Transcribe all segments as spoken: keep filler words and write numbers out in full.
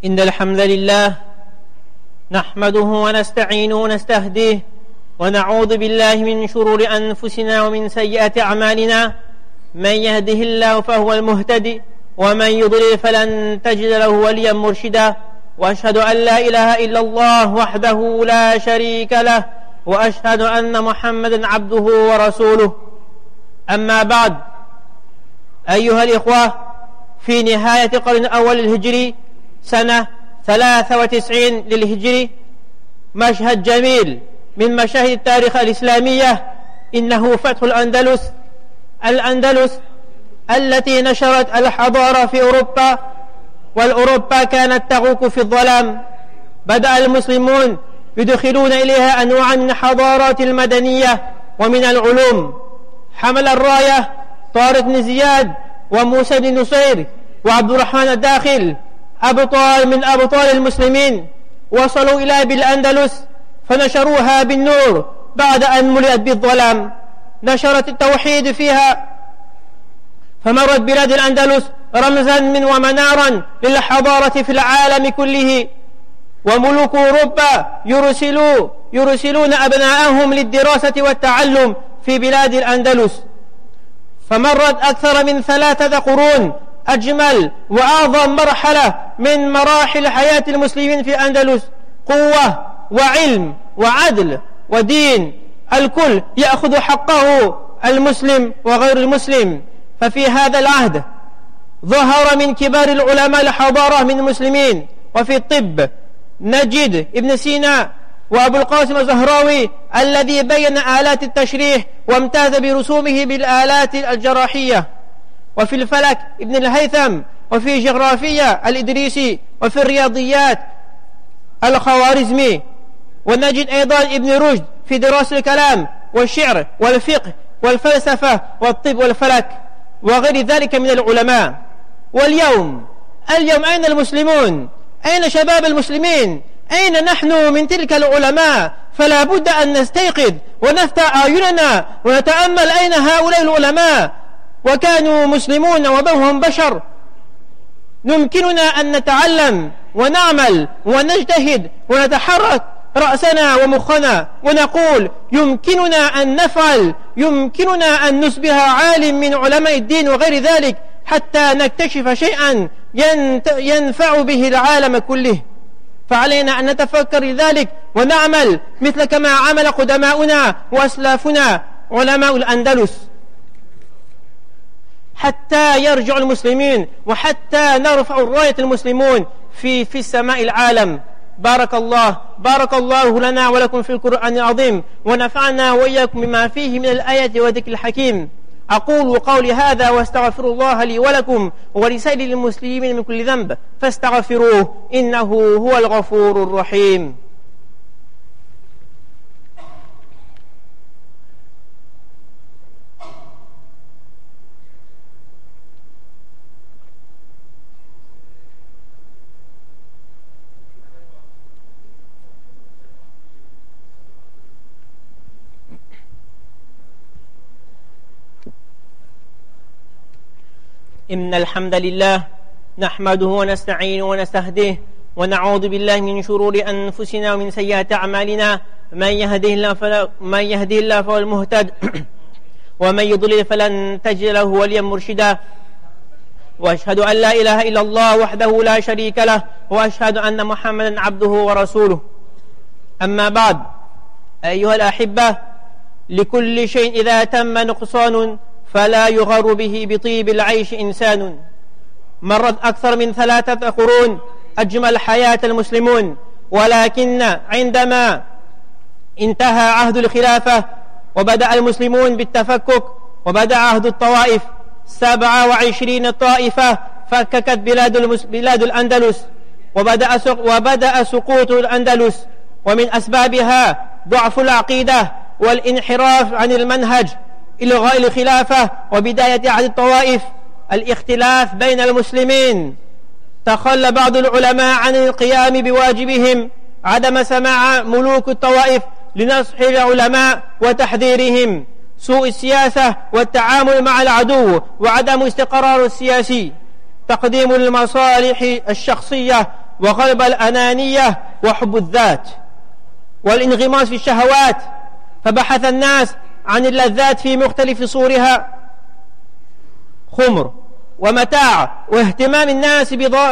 إن الحمد لله نحمده ونستعينه ونستهديه ونعوذ بالله من شرور أنفسنا ومن سيئات أعمالنا. من يهده الله فهو المهتدي ومن يضلل فلن تجد له وليا مرشدا. وأشهد أن لا إله إلا الله وحده لا شريك له وأشهد أن محمدا عبده ورسوله. أما بعد، أيها الإخوة، في نهاية القرن الأول الهجري سنة ثلاثة وتسعين للهجري مشهد جميل من مشاهد التاريخ الإسلامية، إنه فتح الأندلس. الأندلس التي نشرت الحضارة في أوروبا، والأوروبا كانت تغوق في الظلام. بدأ المسلمون يدخلون إليها أنواعا من الحضارات المدنية ومن العلوم. حمل الراية طارق بن زياد وموسى بن نصير وعبد الرحمن الداخل، أبطال من أبطال المسلمين، وصلوا إلى بالأندلس فنشروها بالنور بعد أن ملئت بالظلام. نشرت التوحيد فيها، فمرت بلاد الأندلس رمزا من ومنارا للحضارة في العالم كله. وملوك أوروبا يرسلوا يرسلون أبناءهم للدراسة والتعلم في بلاد الأندلس. فمرت أكثر من ثلاثة قرون، أجمل وأعظم مرحلة من مراحل حياة المسلمين في الأندلس. قوة وعلم وعدل ودين، الكل يأخذ حقه، المسلم وغير المسلم. ففي هذا العهد ظهر من كبار العلماء الحضارة من المسلمين. وفي الطب نجد ابن سينا وأبو القاسم الزهراوي الذي بين آلات التشريح وامتاز برسومه بالآلات الجراحية. وفي الفلك ابن الهيثم، وفي جغرافيا الإدريسي، وفي الرياضيات الخوارزمي. ونجد أيضا ابن رشد في دراسة الكلام والشعر والفقه والفلسفة والطب والفلك وغير ذلك من العلماء. واليوم اليوم أين المسلمون؟ أين شباب المسلمين؟ أين نحن من تلك العلماء؟ فلا بد أن نستيقظ ونفتح أعيننا ونتأمل أين هؤلاء العلماء. وكانوا مسلمون وهم بشر. يمكننا أن نتعلم ونعمل ونجتهد ونتحرك رأسنا ومخنا ونقول يمكننا أن نفعل، يمكننا أن نصبح عالم من علماء الدين وغير ذلك، حتى نكتشف شيئا ينفع به العالم كله. فعلينا أن نتفكر لذلك ونعمل مثل كما عمل قدماؤنا وأسلافنا علماء الأندلس، حتى يرجع المسلمين وحتى نرفع راية المسلمون في في السماء العالم. بارك الله بارك الله لنا ولكم في القرآن العظيم، ونفعنا وإياكم بما فيه من الآيات والذكر الحكيم. أقول قولي هذا واستغفر الله لي ولكم ولسائر المسلمين من كل ذنب فاستغفروه إنه هو الغفور الرحيم. إن الحمد لله نحمده ونستعينه ونستهديه ونعوذ بالله من شرور أنفسنا ومن سيئات أعمالنا. من يهده الله فلا من يهده الله فهو المهتد ومن يضلل فلن تجد له وليا مرشدا. وأشهد أن لا إله إلا الله وحده لا شريك له وأشهد أن محمدا عبده ورسوله. أما بعد، أيها الأحبة، لكل شيء إذا تم نقصان فلا يغر به بطيب العيش إنسان. مرت أكثر من ثلاثة قرون أجمل حياة المسلمون، ولكن عندما انتهى عهد الخلافة وبدأ المسلمون بالتفكك وبدأ عهد الطوائف، سبعة وعشرين طائفة فككت بلاد, المس... بلاد الأندلس، وبدأ, سق... وبدأ سقوط الأندلس. ومن أسبابها ضعف العقيدة والانحراف عن المنهج، إلغاء الخلافة وبداية عهد الطوائف، الاختلاف بين المسلمين. تخلى بعض العلماء عن القيام بواجبهم، عدم سماع ملوك الطوائف لنصح العلماء وتحذيرهم، سوء السياسة والتعامل مع العدو وعدم استقرار السياسي، تقديم المصالح الشخصية وغلب الأنانية وحب الذات والانغماس في الشهوات، فبحث الناس عن اللذات في مختلف صورها، خمر ومتاع، واهتمام الناس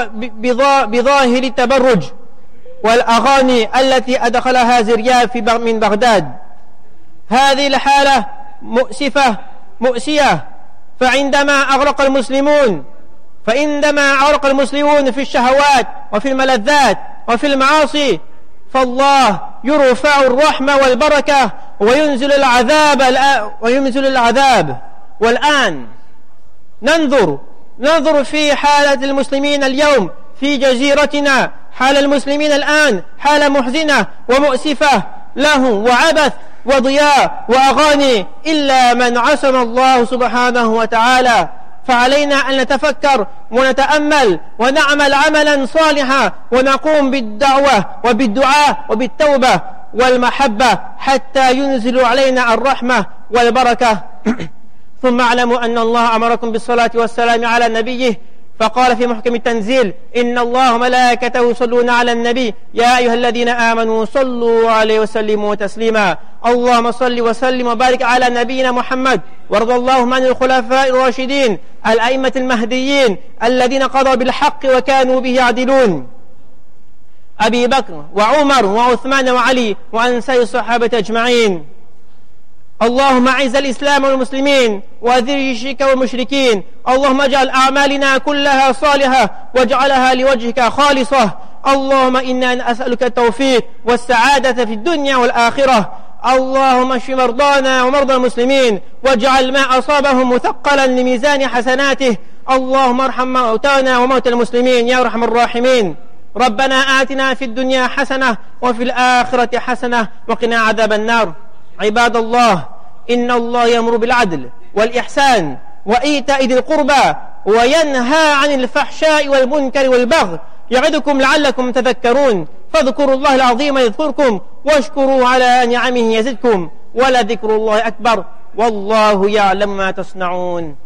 بظاهر التبرج والأغاني التي أدخلها زرياب من بغداد. هذه الحالة مؤسفة مؤسية، فعندما أغرق المسلمون فعندما أغرق المسلمون في الشهوات وفي الملذات وفي المعاصي، فالله يرفع الرحمة والبركة وينزل العذاب وينزل العذاب. والآن ننظر ننظر في حالة المسلمين اليوم في جزيرتنا. حال المسلمين الآن حالة محزنة ومؤسفة، له وعبث وضياء وأغاني إلا من عصم الله سبحانه وتعالى. فعلينا أن نتفكر ونتأمل ونعمل عملا صالحا ونقوم بالدعوة وبالدعاء وبالتوبة والمحبة حتى ينزل علينا الرحمة والبركة. ثم اعلموا أن الله أمركم بالصلاة والسلام على نبيه، فقال في محكم التنزيل: إن الله وملائكته يصلون على النبي يا أيها الذين آمنوا صلوا عليه وسلموا تسليما. اللهم صل وسلم وبارك على نبينا محمد، وارض اللهم عن الخلفاء الراشدين الأئمة المهديين الذين قضوا بالحق وكانوا به يعدلون، أبي بكر وعمر وعثمان وعلي وعن سائر الصحابة أجمعين. اللهم أعز الإسلام والمسلمين وأذل الشرك والمشركين. اللهم اجعل أعمالنا كلها صالحة واجعلها لوجهك خالصة. اللهم إنا نسألك التوفيق والسعادة في الدنيا والآخرة. اللهم اشف مرضانا ومرضى المسلمين واجعل ما أصابهم مثقلا لميزان حسناته. اللهم ارحم موتانا وموتى المسلمين يا أرحم الراحمين. ربنا آتنا في الدنيا حسنة وفي الآخرة حسنة وقنا عذاب النار. عباد الله، إن الله يأمر بالعدل والإحسان وإيتاء ذي القربى وينهى عن الفحشاء والمنكر والبغي، يعظكم لعلكم تذكرون. فاذكروا الله العظيم يذكركم واشكروا على نعمه يزدكم، ولذكر الله أكبر والله يعلم ما تصنعون.